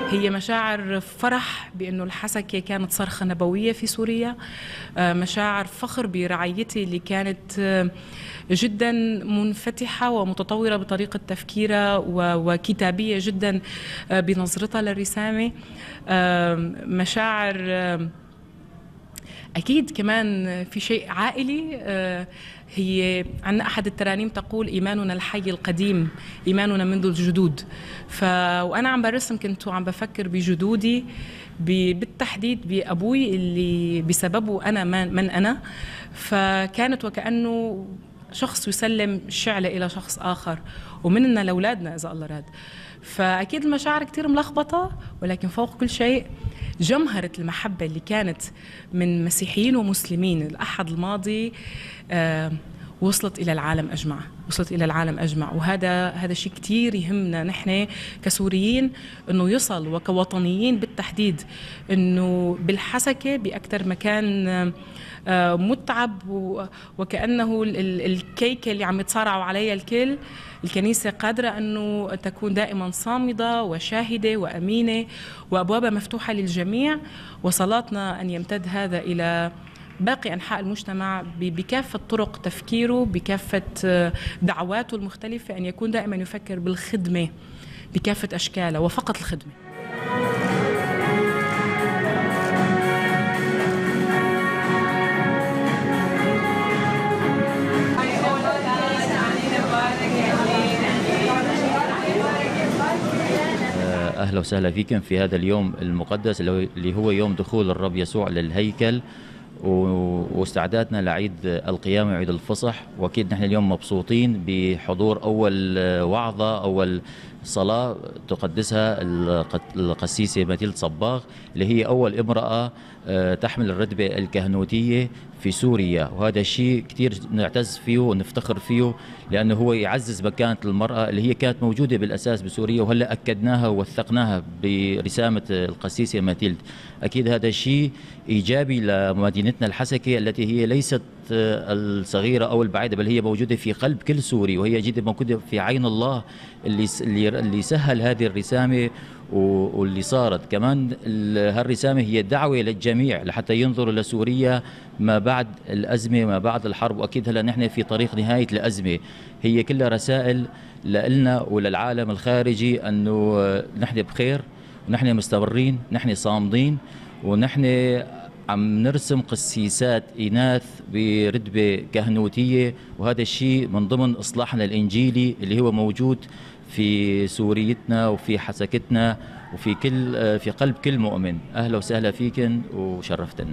هي مشاعر فرح بأنه الحسكة كانت صرخة نبوية في سوريا، مشاعر فخر برعايتي اللي كانت جدا منفتحة ومتطورة بطريقة تفكيرها وكتابية جدا بنظرتها للرسامة، مشاعر أكيد كمان في شيء عائلي. هي عندنا أحد الترانيم تقول إيماننا الحي القديم، إيماننا منذ الجدود. وأنا عم برسم كنت عم بفكر بجدودي، بالتحديد بأبوي اللي بسببه أنا من أنا. فكانت وكأنه شخص يسلم الشعلة إلى شخص آخر، ومننا لأولادنا إذا الله راد. فأكيد المشاعر كتير ملخبطة، ولكن فوق كل شيء جمهرة المحبة اللي كانت من مسيحيين ومسلمين الأحد الماضي وصلت إلى العالم أجمع، وصلت إلى العالم أجمع. وهذا شيء كتير يهمنا نحن كسوريين إنه يصل، وكوطنيين بالتحديد، إنه بالحسكة بأكثر مكان متعب وكأنه الكيكة اللي عم يتصارعوا عليها الكل، الكنيسة قادرة أنه تكون دائما صامدة وشاهدة وأمينة وأبوابها مفتوحة للجميع. وصلاتنا أن يمتد هذا إلى باقي أنحاء المجتمع بكافة طرق تفكيره، بكافة دعواته المختلفة، أن يكون دائما يفكر بالخدمة بكافة أشكالها وفقط الخدمة. أهلا وسهلا فيكم في هذا اليوم المقدس اللي هو يوم دخول الرب يسوع للهيكل واستعدادنا لعيد القيامة وعيد الفصح. وأكيد نحن اليوم مبسوطين بحضور أول وعظة، أول صلاة تقدسها القسيسة ماتيلد صباغ، اللي هي أول امرأة تحمل الرتبة الكهنوتية في سوريا. وهذا الشيء كثير نعتز فيه ونفتخر فيه، لأنه هو يعزز مكانة المرأة اللي هي كانت موجودة بالأساس بسوريا، وهلأ أكدناها ووثقناها برسامة القسيسة ماتيلد. أكيد هذا الشيء إيجابي لمدينتنا الحسكة التي هي ليست الصغيرة أو البعيدة، بل هي موجودة في قلب كل سوري، وهي جدا موجودة في عين الله اللي سهل هذه الرسامة واللي صارت. كمان هالرسامة هي دعوة للجميع لحتى ينظروا لسوريا ما بعد الأزمة، ما بعد الحرب. وأكيد هلا نحن في طريق نهاية الأزمة، هي كلها رسائل لنا وللعالم الخارجي أنه نحن بخير، ونحن مستمرين، نحن صامدين، ونحن عم نرسم قسيسات إناث برتبة كهنوتية. وهذا الشيء من ضمن إصلاحنا الإنجيلي اللي هو موجود في سوريتنا وفي حسكتنا وفي في قلب كل مؤمن. أهلا وسهلا فيكن وشرفتنا.